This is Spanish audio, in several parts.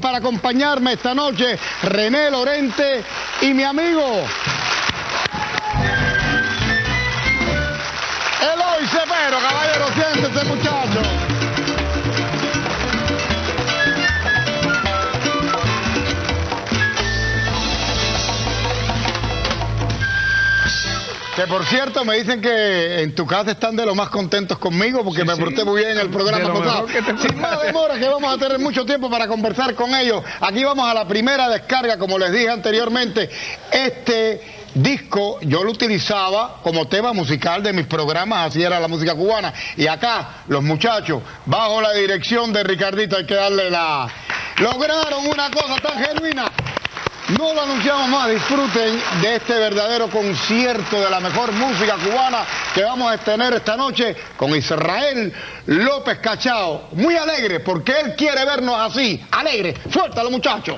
para acompañarme esta noche, René Lorente y mi amigo Eloy Cepero. Caballero, siéntese, muchacho. Que por cierto, me dicen que en tu casa están de lo más contentos conmigo porque me porté muy bien en el programa pasado. Sin más demora, que vamos a tener mucho tiempo para conversar con ellos. Aquí vamos a la primera descarga, como les dije anteriormente. Este disco yo lo utilizaba como tema musical de mis programas, así era la música cubana. Y acá, los muchachos, bajo la dirección de Ricardito, hay que darle la... Lograron una cosa tan genuina. No lo anunciamos más, disfruten de este verdadero concierto de la mejor música cubana que vamos a tener esta noche con Israel López Cachao. Muy alegre, porque él quiere vernos así, alegre. Suéltalo, muchachos.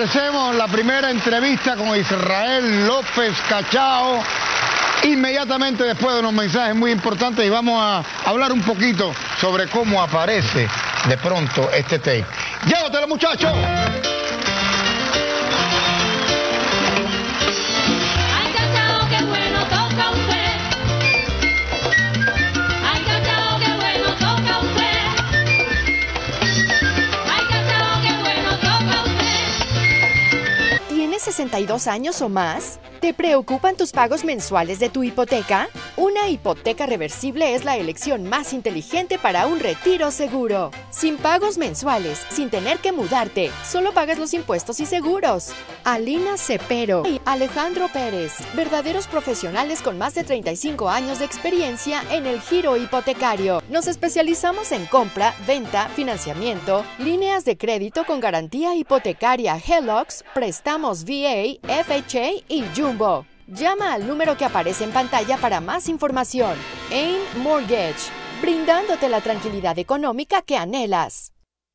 Ofrecemos la primera entrevista con Israel López Cachao inmediatamente después de unos mensajes muy importantes y vamos a hablar un poquito sobre cómo aparece de pronto este tape. ¡Llévatelo, muchachos! ¿Tienes 62 años o más? ¿Te preocupan tus pagos mensuales de tu hipoteca? Una hipoteca reversible es la elección más inteligente para un retiro seguro. Sin pagos mensuales, sin tener que mudarte, solo pagas los impuestos y seguros. Alina Cepero y Alejandro Pérez, verdaderos profesionales con más de 35 años de experiencia en el giro hipotecario. Nos especializamos en compra, venta, financiamiento, líneas de crédito con garantía hipotecaria HELOCs, préstamos VA, FHA y Jumbo. Llama al número que aparece en pantalla para más información. AIM Mortgage, brindándote la tranquilidad económica que anhelas.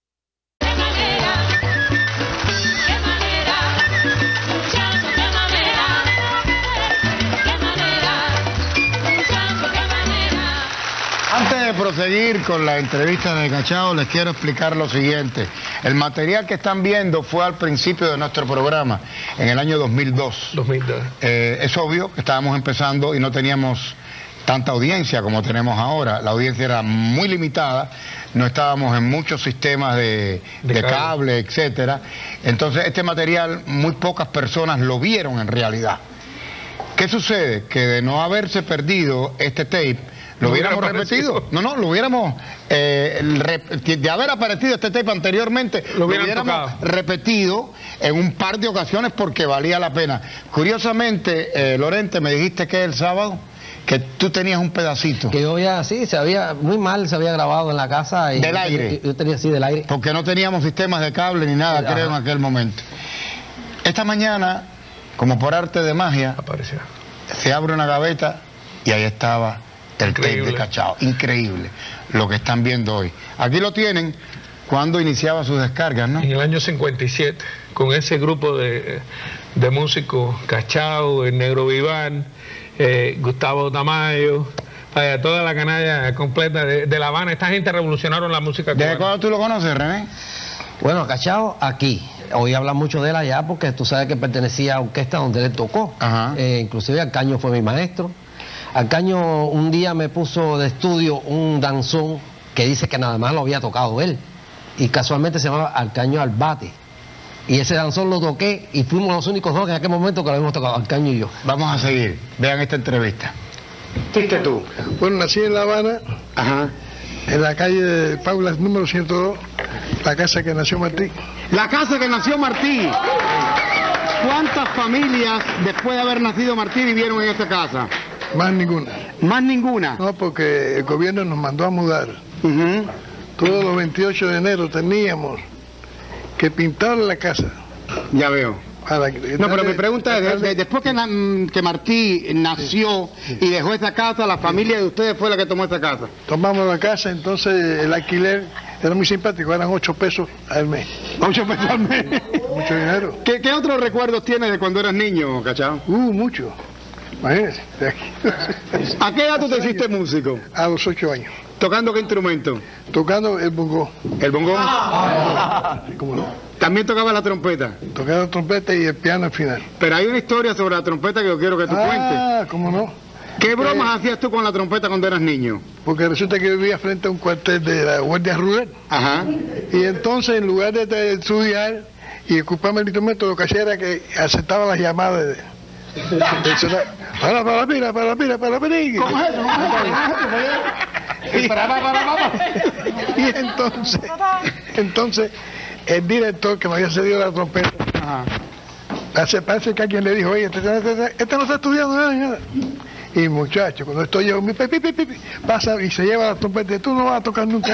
Antes de proseguir con la entrevista de Cachao, les quiero explicar lo siguiente. El material que están viendo fue al principio de nuestro programa, en el año 2002. Es obvio que estábamos empezando y no teníamos tanta audiencia como tenemos ahora. La audiencia era muy limitada, no estábamos en muchos sistemas de cable, etcétera. Entonces, este material muy pocas personas lo vieron en realidad. ¿Qué sucede? Que de no haberse perdido este tape, lo hubiéramos repetido. Lo hubiéramos, de haber aparecido este tape anteriormente, lo hubiéramos repetido en un par de ocasiones porque valía la pena. Curiosamente, Lorente, me dijiste que el sábado, que tú tenías un pedacito. Que yo ya, sí, muy mal se había grabado en la casa. Y ¿del aire? Yo tenía, sí, del aire. Porque no teníamos sistemas de cable ni nada, creo, en aquel momento. Esta mañana, como por arte de magia, apareció. Se abre una gaveta y ahí estaba el tape de Cachao. Increíble lo que están viendo hoy. Aquí lo tienen cuando iniciaba sus descargas, ¿no? En el año 57, con ese grupo de músicos, Cachao, el Negro Viván, Gustavo Tamayo, toda la canalla completa de La Habana. Esta gente revolucionaron la música cubana. ¿Desde cuándo tú lo conoces, René? Bueno, Cachao aquí. Hoy habla mucho de él allá porque tú sabes que pertenecía a orquesta donde él tocó. Inclusive Alcaño fue mi maestro. Alcaño un día me puso de estudio un danzón que dice que nada más lo había tocado él. Y casualmente se llamaba Alcaño al Bate. Y ese danzón lo toqué y fuimos los únicos dos en aquel momento que lo habíamos tocado, Alcaño y yo. Vamos a seguir. Vean esta entrevista. ¿Fuiste tú? Bueno, nací en La Habana, en la calle de Paula, número 102, la casa que nació Martí. La casa que nació Martí. ¿Cuántas familias después de haber nacido Martí vivieron en esta casa? Más ninguna. ¿Más ninguna? No, porque el gobierno nos mandó a mudar. Todos los 28 de enero teníamos que pintar la casa. Ya veo. No, pero mi pregunta es, después que Martí nació y dejó esa casa, ¿la familia de ustedes fue la que tomó esa casa? Tomamos la casa, entonces el alquiler era muy simpático, eran 8 pesos al mes. 8 pesos al mes. Mucho dinero. ¿Qué otros recuerdos tienes de cuando eras niño, Cachao? Mucho. Imagínese. ¿A qué edad tú te hiciste músico? A los 8 años. ¿Tocando qué instrumento? Tocando el bongó. ¿El bongó? ¿Cómo no? ¿También tocaba la trompeta? Tocaba la trompeta y el piano al final. Pero hay una historia sobre la trompeta que yo quiero que tú cuentes. ¿Cómo no? ¿Qué bromas hacías tú con la trompeta cuando eras niño? Porque resulta que yo vivía frente a un cuartel de la Guardia Rural. Y entonces, en lugar de estudiar y ocuparme el instrumento, lo que hacía era que aceptaba las llamadas de para la pira. ¿Cómo es eso? Y entonces, el director que me había cedido la trompeta, parece que alguien le dijo, oye, este no está estudiando nada. Y muchacho, cuando estoy yo, pasa y se lleva la trompeta y tú no vas a tocar nunca.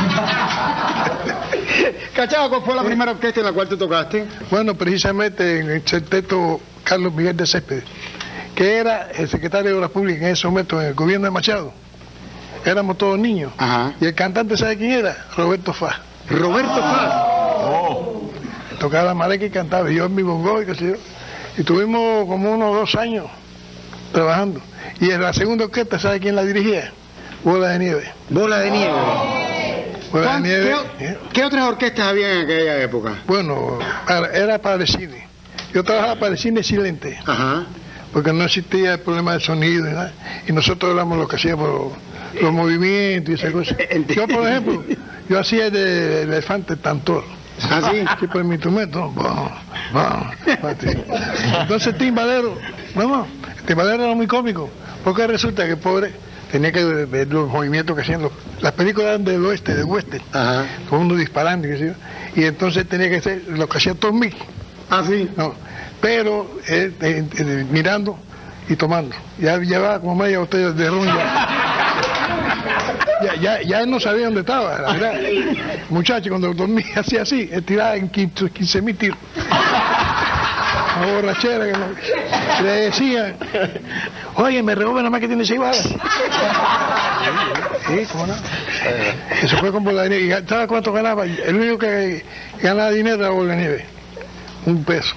Cachao, ¿cuál fue la primera orquesta en la cual tú tocaste? Bueno, precisamente en el Septeto Carlos Miguel de Céspedes, que era el secretario de Obras Públicas en ese momento en el gobierno de Machado. Éramos todos niños. Y el cantante, ¿sabe quién era? Roberto Faz. Roberto Faz. tocaba la maraca y cantaba, y yo en mi bongo y qué sé yo. Y tuvimos como unos 2 años trabajando. Y en la segunda orquesta, ¿sabe quién la dirigía? Bola de Nieve. Bola de Nieve. Bola de Nieve. ¿Qué otras orquestas había en aquella época? Bueno, era para el cine. Yo trabajaba para el cine silente. Ajá. Porque no existía el problema del sonido y nada. Y nosotros éramos los que hacíamos los movimientos y esas cosas. Yo, por ejemplo, yo hacía de elefante tantor. ¿Ah, sí? Sí, por mi instrumento. Entonces Timbalero, Timbalero era muy cómico, porque resulta que el pobre tenía que ver los movimientos que hacían las películas eran del oeste, del western, todo el mundo disparando, qué sé yo, y entonces tenía que hacer lo que hacía Tom Mick. Ah, sí. No, pero mirando y tomando. Ya llevaba como media botella de ron ya él no sabía dónde estaba, la verdad. Muchacho, cuando dormía hacía así, él tiraba en 15.000 tiros. Una borrachera que le decían, oye, me robó nada más que tiene 6 balas. Sí, ¿cómo no? Eso fue con Bola de Nieve. ¿Y sabes cuánto ganaba? El único que ganaba dinero era Bola de Nieve. $1 peso.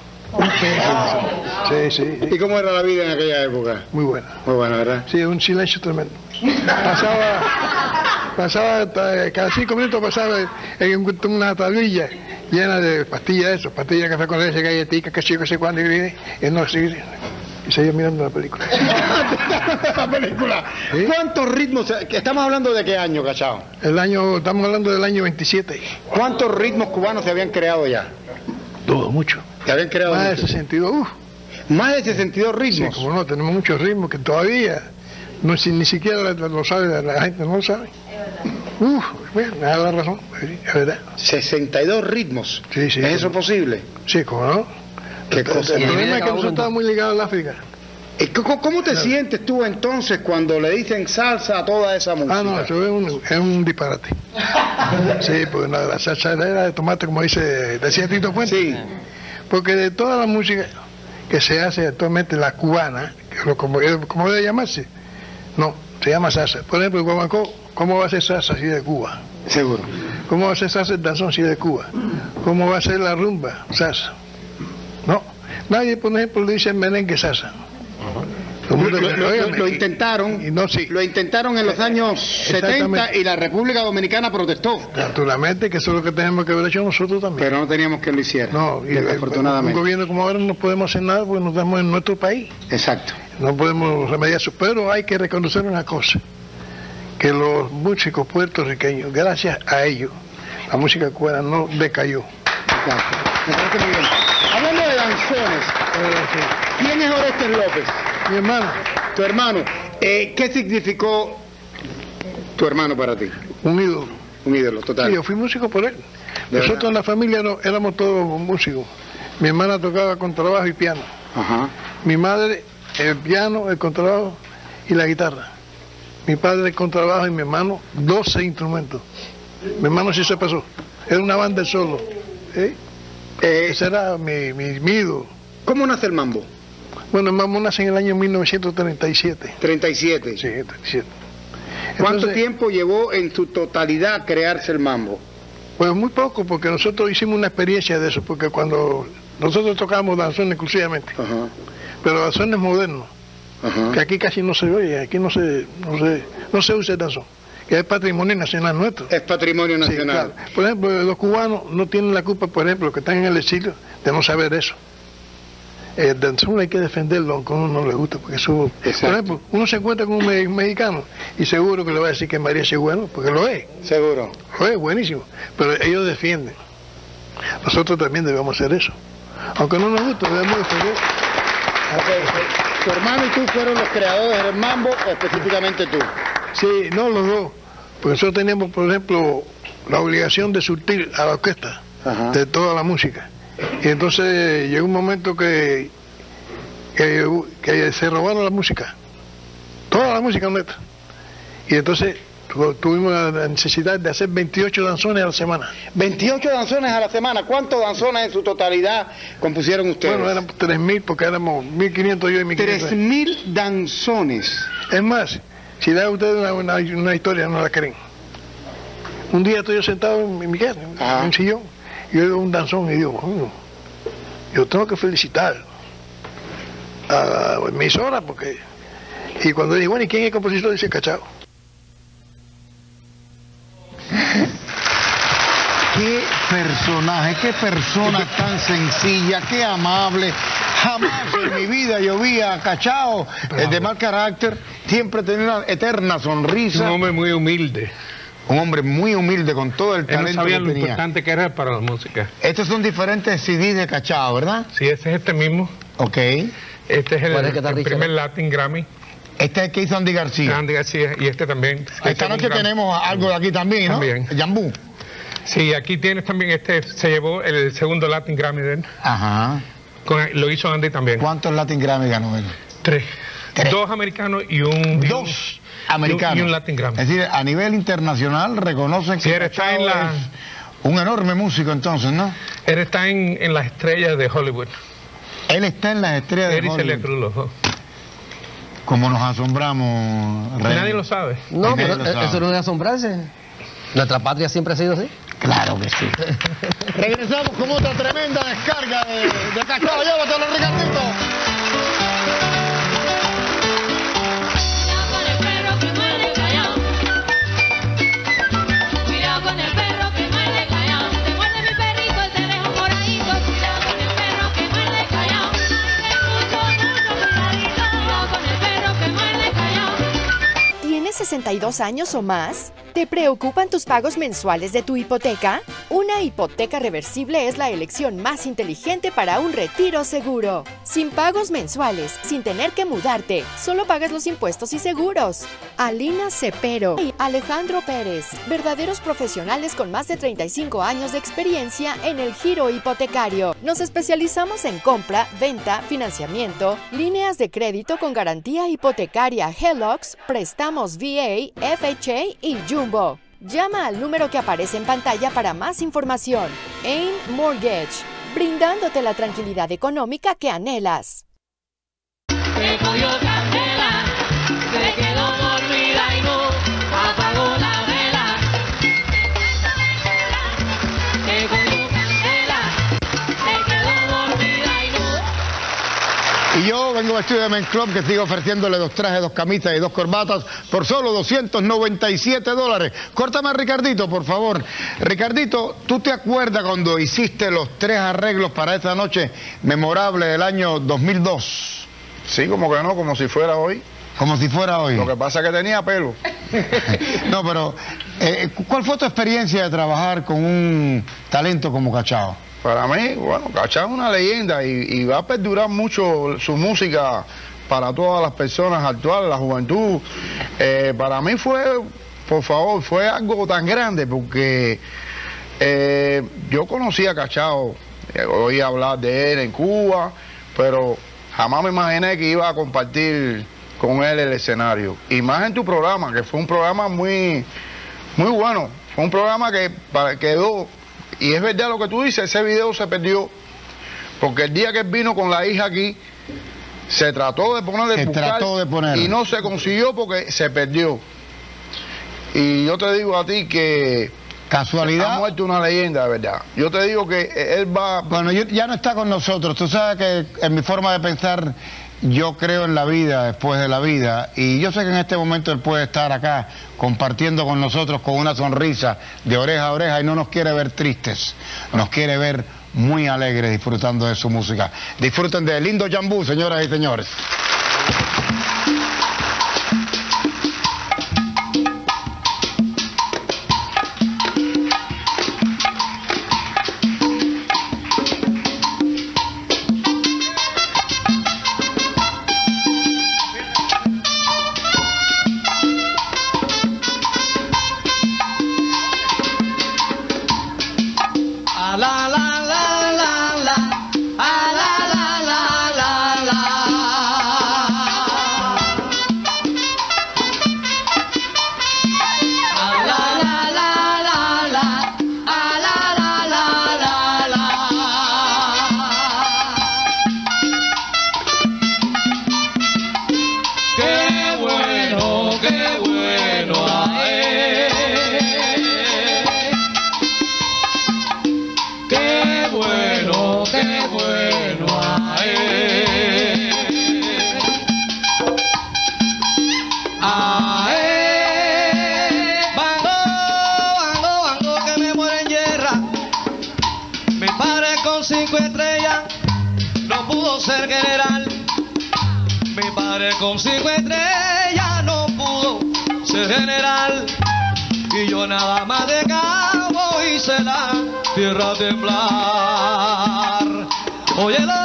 Sí. ¿Y cómo era la vida en aquella época? Muy buena. Muy buena, ¿verdad? Sí, un silencio tremendo. Pasaba cada 5 minutos pasaba en una tablilla llena de pastillas pastillas de café con leche, galletitas, que sé cuándo, y no, sí, y seguía mirando la película. La película. ¿Sí? ¿Cuántos ritmos? Estamos hablando de qué año, Cachao? Estamos hablando del año 27. ¿Cuántos ritmos cubanos se habían creado ya? Todo, mucho. ¿Se habían creado más de 62? Más de 62 ritmos. Sí, como no, tenemos muchos ritmos que todavía ni siquiera lo sabe, la gente no lo sabe. Bueno, me da la razón, es verdad. 62 ritmos. Sí. ¿Es eso posible? Sí, como no. ¿Qué cosa? El problema es que nosotros estamos muy ligados al África. ¿Cómo te sientes tú entonces cuando le dicen salsa a toda esa música? No, eso es un disparate. Sí, porque la salsa era de tomate, como decía Tito Puente. Sí. Porque de toda la música que se hace actualmente, la cubana, como debe llamarse, no, se llama salsa. Por ejemplo, el guaguancó, ¿cómo va a ser salsa si de Cuba? Seguro. ¿Cómo va a ser salsa el danzón si de Cuba? ¿Cómo va a ser la rumba salsa? No, nadie, por ejemplo, le dice merengue salsa. Lo intentaron, y no, sí. Lo intentaron en los años 70 y la República Dominicana protestó. Naturalmente que eso es lo que tenemos que haber hecho nosotros también. Pero no teníamos que lo hiciera. No, y desafortunadamente. Un gobierno como ahora no podemos hacer nada porque nos estamos en nuestro país. Exacto. No podemos remediar eso, pero hay que reconocer una cosa, que los músicos puertorriqueños, gracias a ellos, la música cubana no decayó. Exacto. Me parece muy bien. Hablando de danzones, ¿quién es Orestes López? Mi hermano. Tu hermano. ¿Qué significó tu hermano para ti? Un ídolo. Un ídolo, total. Sí, yo fui músico por él. Nosotros en la familia éramos todos músicos. Mi hermana tocaba contrabajo y piano. Ajá. Mi madre el piano, el contrabajo y la guitarra. Mi padre el contrabajo y mi hermano 12 instrumentos. Mi hermano sí se pasó. Era una banda de solo. Ese era mi ídolo. ¿Cómo nace el mambo? Bueno, el mambo nace en el año 1937. 37. Sí, 37. ¿Cuánto tiempo llevó en su totalidad crearse el mambo? Pues muy poco, porque nosotros hicimos una experiencia de eso, porque cuando nosotros tocábamos danzones exclusivamente, pero danzones modernos, que aquí casi no se oye, aquí no se usa el danzón, que es patrimonio nacional nuestro. Es patrimonio nacional. Sí, claro. Por ejemplo, los cubanos no tienen la culpa, por ejemplo, los que están en el exilio, de no saber eso. El danzón hay que defenderlo, aunque a uno no le gusta, porque eso... Exacto. Por ejemplo, uno se encuentra con un mexicano y seguro que le va a decir que María es bueno, porque lo es. Seguro. Lo es, buenísimo. Pero ellos defienden. Nosotros también debemos hacer eso. Aunque no nos guste, debemos defender. Tu hermano y tú fueron los creadores del mambo, específicamente tú. Sí, no, los dos. Porque nosotros teníamos, por ejemplo, la obligación de surtir a la orquesta de toda la música. Y entonces llegó un momento que se robaron la música, toda la música nuestra. Y entonces tuvimos la necesidad de hacer 28 danzones a la semana. 28 danzones a la semana. ¿Cuántos danzones en su totalidad compusieron ustedes? Bueno, eran 3.000 porque éramos 1.500 yo y 1.500. 3.000 danzones. Es más, si da ustedes una historia, no la creen. Un día estoy yo sentado en mi casa, en un sillón, yo oigo un danzón y digo, bueno, yo tengo que felicitar a la emisora porque... Y cuando dije, bueno, ¿y quién es el compositor? Dice Cachao. Qué personaje, qué persona tan sencilla, qué amable. Jamás en mi vida yo vi a Cachao de mal carácter, siempre tenía una eterna sonrisa. Un hombre muy humilde. Un hombre muy humilde con todo el talento no sabía que lo tenía. importante que era para la música. Estos son diferentes CDs de Cachao, ¿verdad? Sí, ese es este mismo. Ok. Este es el primer Latin Grammy. Este es el que hizo Andy García. Andy García, y este también. Esta noche tenemos algo de aquí también, ¿no? También. Jambú. Sí, aquí tienes también, este se llevó el segundo Latin Grammy de él. Ajá. Lo hizo Andy también. ¿Cuántos Latin Grammy ganó él? 3. Tres. 2 americanos y un... Dos americanos. Y un Latin Grammy. Es decir, a nivel internacional reconocen que Sí, él está en la... es un enorme músico entonces, ¿no? Él está en las estrellas de Hollywood. Él está en las estrellas de Él y Celia Hollywood. Cruz, los dos. Como nos asombramos, Rey. Nadie lo sabe. No, Nadie pero lo sabe. eso no es asombrarse. Nuestra patria siempre ha sido así. Claro que sí. Regresamos con otra tremenda descarga de Cachao. Llévatelo, Ricardito. ¿Tienes 62 años o más? ¿Te preocupan tus pagos mensuales de tu hipoteca? Una hipoteca reversible es la elección más inteligente para un retiro seguro. Sin pagos mensuales, sin tener que mudarte, solo pagas los impuestos y seguros. Alina Cepero y Alejandro Pérez, verdaderos profesionales con más de 35 años de experiencia en el giro hipotecario. Nos especializamos en compra, venta, financiamiento, líneas de crédito con garantía hipotecaria HELOCs, préstamos VA, FHA y Jumbo. Llama al número que aparece en pantalla para más información. AIM Mortgage, brindándote la tranquilidad económica que anhelas. Se cogió candela, se quedó dormida y no apagó la vela. Se cogió candela, se quedó dormida y no. Y yo vengo vestido de Men Club, que sigo ofreciéndole 2 trajes, 2 camisas y 2 corbatas por solo $297. Córtame a Ricardito, por favor. Ricardito, ¿tú te acuerdas cuando hiciste los 3 arreglos para esta noche memorable del año 2002? Sí, como que no, como si fuera hoy. Como si fuera hoy. Lo que pasa es que tenía pelo. No, pero ¿cuál fue tu experiencia de trabajar con un talento como Cachao? Para mí, bueno, Cachao es una leyenda y va a perdurar mucho su música para todas las personas actuales, la juventud. Para mí fue, por favor, fue algo tan grande porque yo conocí a Cachao, oí hablar de él en Cuba, pero jamás me imaginé que iba a compartir con él el escenario. Y más en tu programa, que fue un programa muy bueno. Fue un programa que quedó... Y es verdad lo que tú dices, ese video se perdió, porque el día que él vino con la hija aquí, se trató de poner y no se consiguió porque se perdió. Y yo te digo a ti que casualidad ha muerto una leyenda, de verdad. Yo te digo que él va... Bueno, ya no está con nosotros. Tú sabes que en mi forma de pensar, yo creo en la vida después de la vida, y yo sé que en este momento él puede estar acá compartiendo con nosotros con una sonrisa de oreja a oreja y no nos quiere ver tristes, nos quiere ver muy alegres disfrutando de su música. Disfruten de lindo Jambú, señoras y señores. Qué ser general. Mi padre con 5 estrellas no pudo ser general. Y yo nada más de cabo hice la tierra temblar. Óyelo,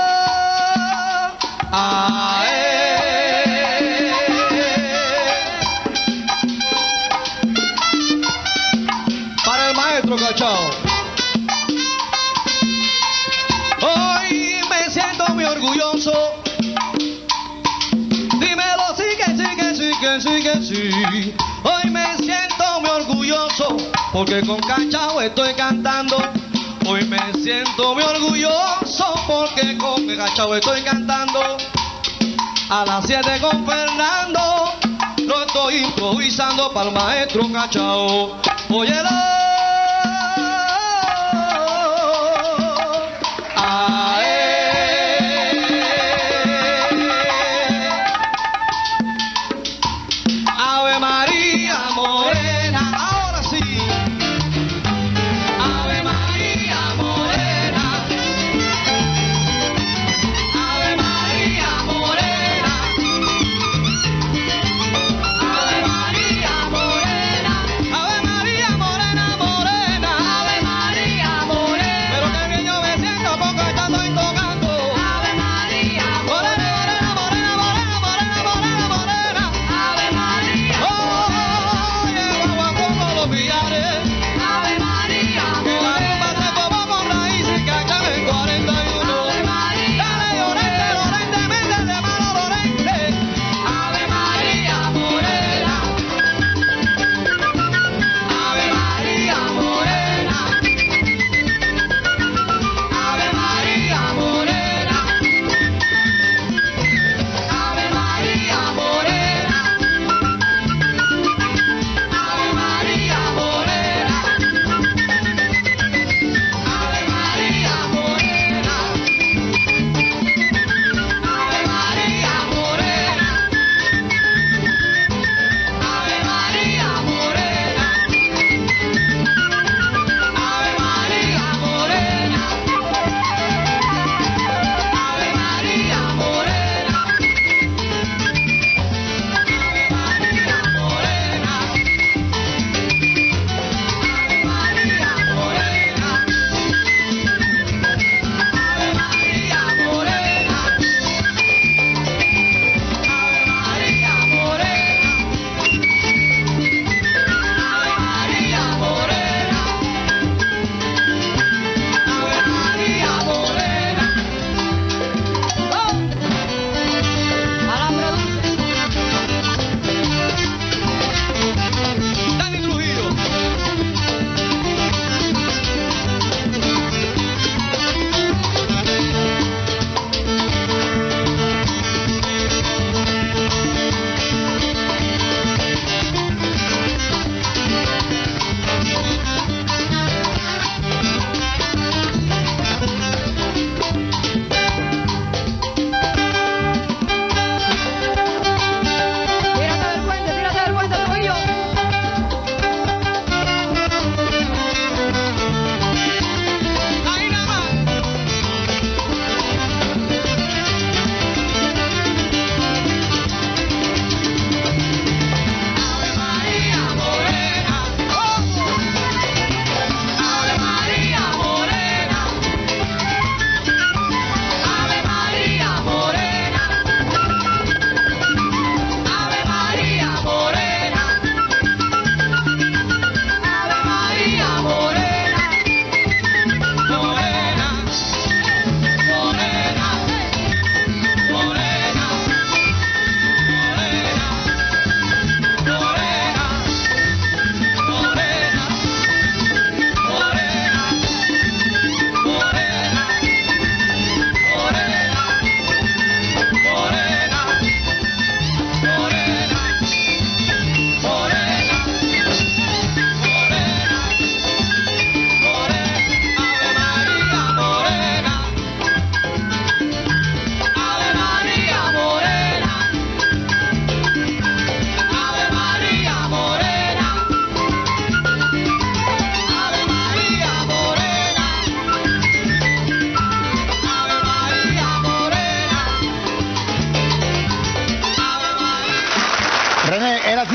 para el maestro Cachao. Hoy me siento muy orgulloso. Dímelo, sí que sí, que sí, que sí, que sí. Hoy me siento muy orgulloso porque con Cachao estoy cantando. Hoy me siento muy orgulloso porque con Cachao estoy cantando. A las 7 con Fernando lo estoy improvisando para el maestro Cachao. Óyelo. Ave María Morena, ahora sí. Ave María Morena. Ave María Morena. Ave María Morena. Ave María Morena.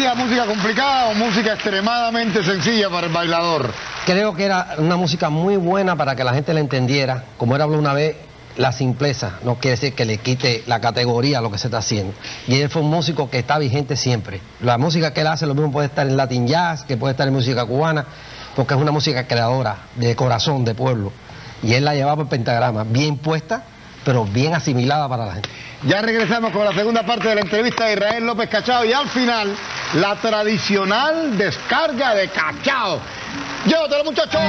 parecía música complicada o música extremadamente sencilla para el bailador? Creo que era una música muy buena para que la gente la entendiera. Como él habló una vez, la simpleza no quiere decir que le quite la categoría a lo que se está haciendo. Y él fue un músico que está vigente siempre. La música que él hace, lo mismo puede estar en Latin Jazz, que puede estar en música cubana, porque es una música creadora, de corazón, de pueblo. Y él la llevaba por pentagrama, bien puesta, pero bien asimilada para la gente. Ya regresamos con la segunda parte de la entrevista de Israel López Cachao y al final, la tradicional descarga de Cachao. ¡Llévatelo, muchachos!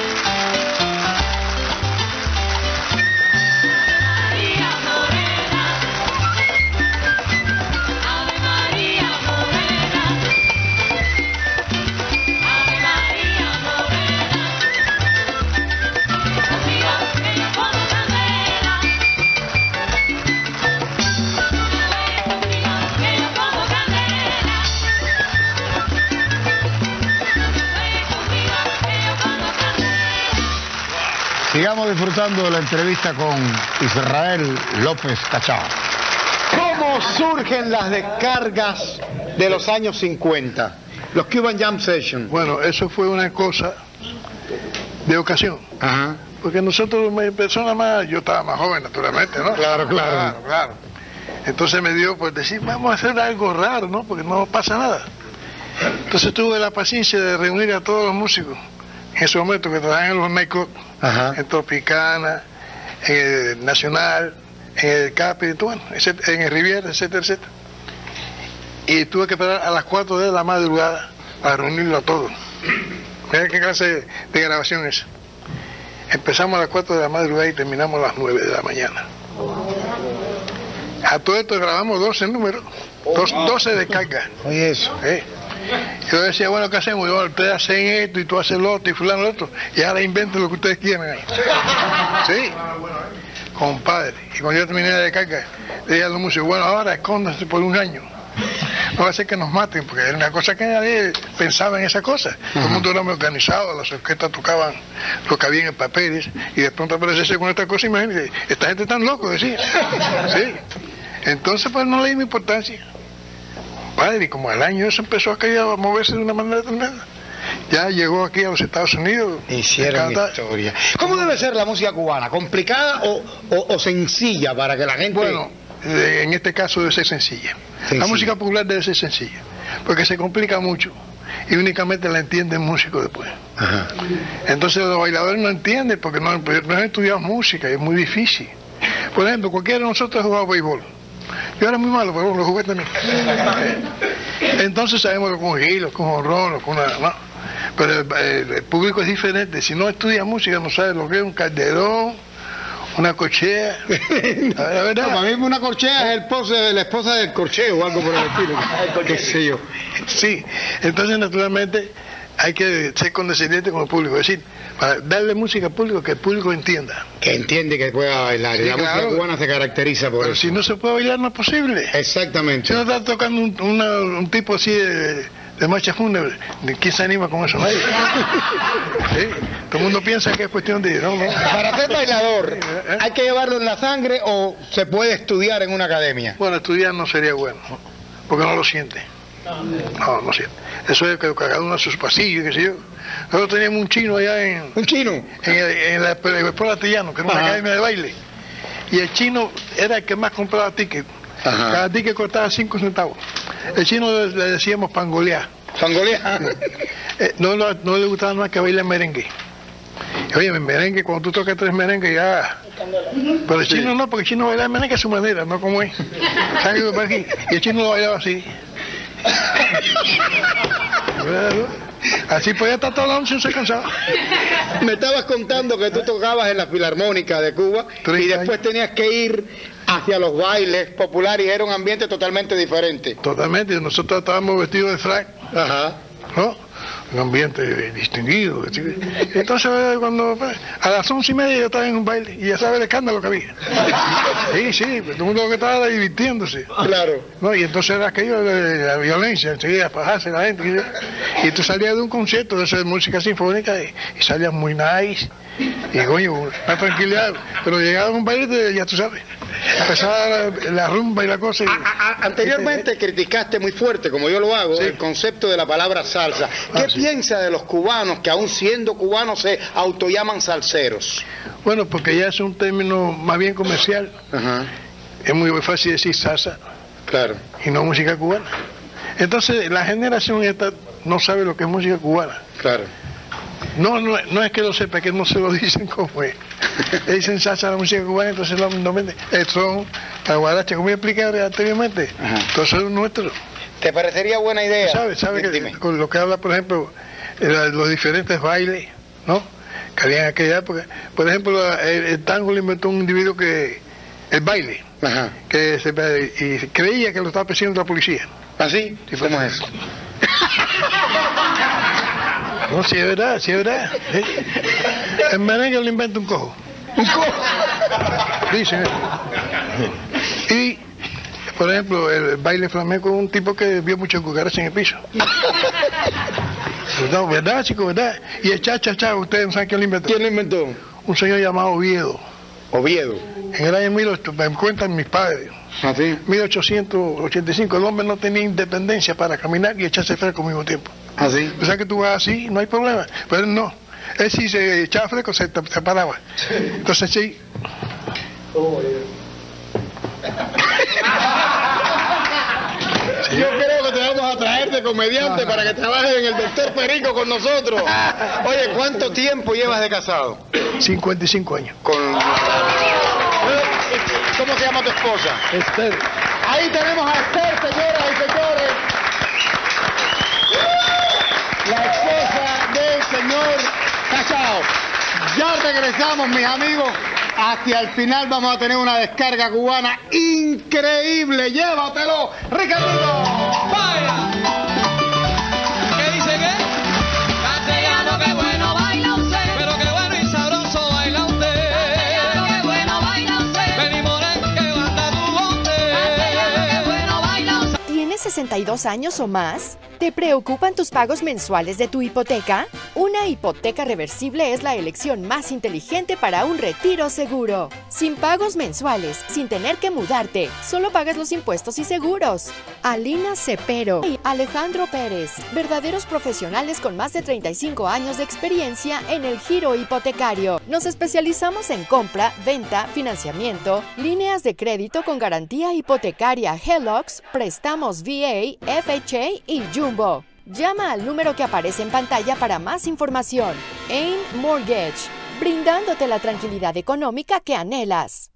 Sigamos disfrutando de la entrevista con Israel López Cachao. ¿Cómo surgen las descargas de los años 50? Los Cuban Jam Sessions. Bueno, eso fue una cosa de ocasión. Ajá. Porque nosotros, personas más, yo estaba más joven, naturalmente, ¿no? Claro. Entonces me dio por decir, vamos a hacer algo raro, ¿no? Porque no pasa nada. Entonces tuve la paciencia de reunir a todos los músicos en ese momento que trabajaban en los nightclubs, en Tropicana, en el Nacional, en el Capi, bueno, en el Riviera, etcétera, etcétera. Y tuve que esperar a las 4 de la madrugada para reunirlo a todos. Mira qué clase de grabación es. Empezamos a las 4 de la madrugada y terminamos a las 9 de la mañana. A todo esto grabamos 12 números, 12 descargas. Oye, eso. Yo decía, bueno, ¿qué hacemos? Yo, ustedes hacen esto y tú haces lo otro y fulano lo otro. Y ahora inventen lo que ustedes quieran ahí. Sí, compadre. Y cuando yo terminé la descarga, le dije a los músicos, bueno, ahora escóndanse por un año. No va a ser que nos maten, porque era una cosa que nadie pensaba en esa cosa. Todo el mundo era muy organizado, las orquestas tocaban lo que había en el papel, y de pronto aparecerse con esta cosa, imagínate, esta gente tan loco, decía. Sí. Entonces, pues no le dimos importancia. Padre, y como al año eso empezó a moverse de una manera tremenda. Ya llegó aquí a los Estados Unidos. Hicieron historia. ¿Cómo debe ser la música cubana? ¿Complicada o sencilla para que la gente...? Bueno, en este caso debe ser sencilla. La música popular debe ser sencilla, porque se complica mucho y únicamente la entiende el músico después. Ajá. Entonces los bailadores no entienden porque no han estudiado música y es muy difícil. Por ejemplo, cualquiera de nosotros ha jugado béisbol. Yo era muy malo, pero lo jugué también. Entonces sabemos lo con giros, con jonrón, con una... No. Pero el público es diferente. Si no estudia música no sabe lo que es un calderón, una corchea. La verdad. No, para mí una corchea es la esposa del corcheo o algo por el estilo. ¿Qué sé yo? Sí, entonces naturalmente hay que ser condescendiente con el público, es decir, para darle música al público que el público entienda. Que entiende que pueda bailar. Sí, y la música cubana se caracteriza por pero eso. Si no se puede bailar no es posible. Exactamente. Si no está tocando un tipo así de marcha fúnebre, ¿quién se anima con eso? Nadie. Sí, todo el mundo piensa que es cuestión de... No. Para ser bailador, ¿hay que llevarlo en la sangre o se puede estudiar en una academia? Bueno, estudiar no sería bueno, porque no lo siente. No siente. Eso es que cada uno hace sus pasillos, qué sé yo. Nosotros teníamos un chino allá en... ¿Un chino? En la Escuela Astillano, que era una academia de baile. Y el chino era el que más compraba tickets. Cada ticket costaba 5 centavos. El chino le decíamos pangolear. ¿Pangolear? No le gustaba más que bailar merengue. Oye, el merengue, cuando tú tocas 3 merengues ya... Pero el chino no, porque el chino bailaba merengue a su manera, no como es. Y el chino lo bailaba así. Así podía estar toda la noche y no se cansaba. Me estabas contando que tú tocabas en la Filarmónica de Cuba y después tenías que ir hacia los bailes populares y era un ambiente totalmente diferente. Totalmente, nosotros estábamos vestidos de frac, ¿no? Un ambiente distinguido. Entonces, cuando a las 11:30 yo estaba en un baile y ya sabes el escándalo que había. Sí, todo el mundo lo que estaba era divirtiéndose. Claro. ¿No? Y entonces era aquello de la violencia, enseguida bajarse la gente. Y tú salías de un concierto de esa música sinfónica y salías muy nice. Y coño, una tranquilidad. Pero llegaba a un baile, ya tú sabes. empezaba la rumba y la cosa. Anteriormente criticaste muy fuerte, como yo lo hago, el concepto de la palabra salsa. ¿Qué piensa de los cubanos que aún siendo cubanos se autollaman salseros? Bueno, porque ya es un término más bien comercial. Es muy fácil decir salsa. Claro. Y no música cubana. Entonces la generación esta no sabe lo que es música cubana. Claro. No es que lo sepa, es que no se lo dicen como es. Le dicen salsa a la música cubana, entonces no venden. El son, la guaracha, como yo expliqué anteriormente, entonces es nuestro. ¿Te parecería buena idea? ¿Sabe que con lo que habla, por ejemplo, los diferentes bailes, ¿no? Que había en aquella época? Por ejemplo, el tango lo inventó un individuo que, el baile, que y creía que lo estaba persiguiendo la policía. ¿Ah, sí? ¿Cómo es eso? No, sí es verdad, sí es verdad. ¿Sí? El merengue lo inventa un cojo. ¿Un cojo? Dicen eso. Y, por ejemplo, el baile flamenco es un tipo que vio muchas cucarachas en el piso. No, ¿verdad, chicos? ¿Verdad? Y el cha-cha-cha, ustedes no saben quién lo inventó. ¿Quién lo inventó? Un señor llamado Oviedo. Oviedo. En el año 1800, me cuentan mis padres. ¿Ah, sí? 1885, el hombre no tenía independencia para caminar y echarse fresco al mismo tiempo. ¿Ah, sí? O sea que tú vas así, no hay problema. Pero él no. Él sí se echaba fresco, se paraba. Entonces sí. Yo creo que te vamos a traer de comediante para que trabajes en el Doctor Perico con nosotros. Oye, ¿cuánto tiempo llevas de casado? 55 años. ¿Cómo se llama tu esposa? Esther. Ahí tenemos a Esther, señoras y señores. La esposa del señor Cachao. Ya regresamos, mis amigos. Hacia el final vamos a tener una descarga cubana increíble. ¡Llévatelo, Ricardito! ¡Vaya! ¿Qué dice qué? Castellano, qué bueno baila usted. Pero qué bueno y sabroso baila usted. Castellano, qué bueno baila usted. Ven y Morén, que basta tu bote. Castellano, qué bueno baila usted. ¿Tienes 62 años o más? ¿Te preocupan tus pagos mensuales de tu hipoteca? Una hipoteca reversible es la elección más inteligente para un retiro seguro. Sin pagos mensuales, sin tener que mudarte, solo pagas los impuestos y seguros. Alina Cepero y Alejandro Pérez, verdaderos profesionales con más de 35 años de experiencia en el giro hipotecario. Nos especializamos en compra, venta, financiamiento, líneas de crédito con garantía hipotecaria HELOCs, préstamos VA, FHA y Jumbo. Llama al número que aparece en pantalla para más información. AIM Mortgage, brindándote la tranquilidad económica que anhelas.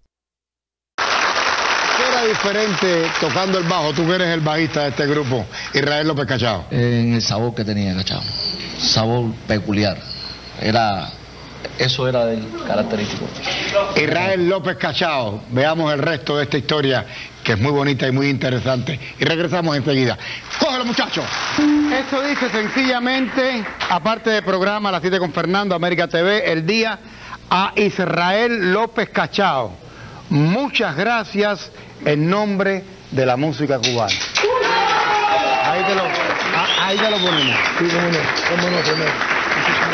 ¿Qué era diferente tocando el bajo? Tú que eres el bajista de este grupo, Israel López Cachao. En el sabor que tenía Cachao, sabor peculiar. Eso era del característico. Israel López Cachao. Veamos el resto de esta historia, que es muy bonita y muy interesante. Y regresamos enseguida. ¡Cógelo, muchachos! Esto dice sencillamente, aparte del programa Las 7 con Fernando, América TV, el día a Israel López Cachao. Muchas gracias en nombre de la música cubana. Ahí te lo ponemos. Sí, cómo no, primero.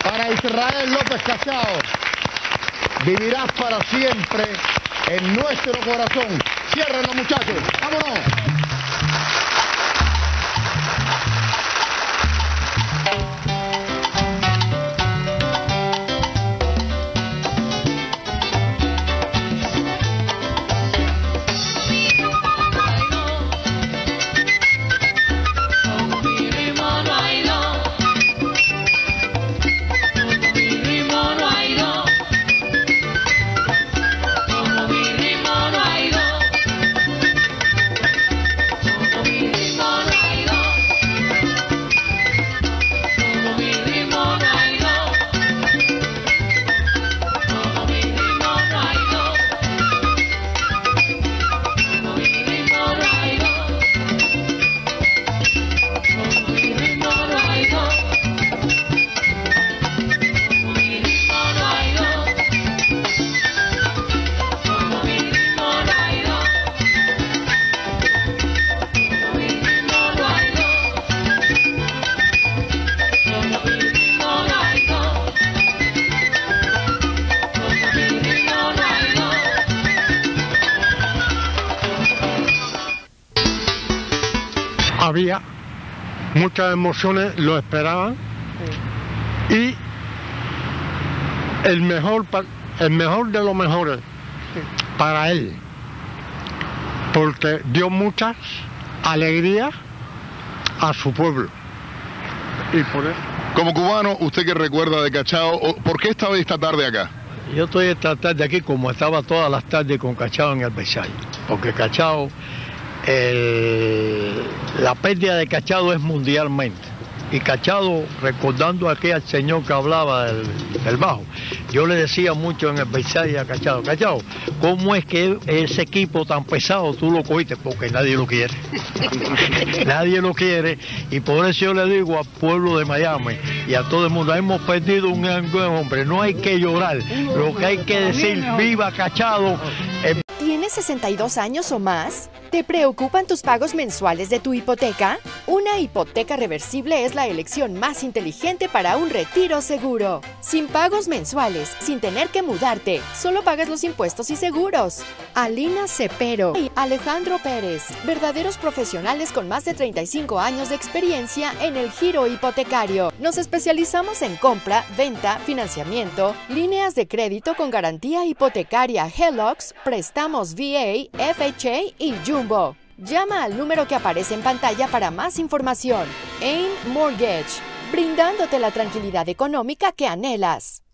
Para Israel López Cachao, vivirás para siempre en nuestro corazón. Ciérrenlo, muchachos. ¡Vámonos! Había muchas emociones, lo esperaban, y el mejor de los mejores para él, porque dio muchas alegrías a su pueblo. Y por eso. Como cubano, ¿usted qué recuerda de Cachao? ¿Por qué estaba esta tarde acá? Yo estoy esta tarde aquí como estaba todas las tardes con Cachao en el Versailles, porque Cachao, la pérdida de Cachao es mundialmente. Y Cachao, recordando aquí al señor que hablaba del bajo, yo le decía mucho en el Versailles a Cachao, Cachao, ¿cómo es que ese equipo tan pesado tú lo cogiste? Porque nadie lo quiere. Nadie lo quiere, y por eso yo le digo al pueblo de Miami y a todo el mundo, hemos perdido un gran hombre, no hay que llorar, lo que hay que decir, viva Cachao. ¿Tienes 62 años o más? ¿Te preocupan tus pagos mensuales de tu hipoteca? Una hipoteca reversible es la elección más inteligente para un retiro seguro. Sin pagos mensuales, sin tener que mudarte, solo pagas los impuestos y seguros. Alina Cepero y Alejandro Pérez, verdaderos profesionales con más de 35 años de experiencia en el giro hipotecario. Nos especializamos en compra, venta, financiamiento, líneas de crédito con garantía hipotecaria HELOCs, préstamos VA, FHA y Jumbo. Llama al número que aparece en pantalla para más información. AIM Mortgage, brindándote la tranquilidad económica que anhelas.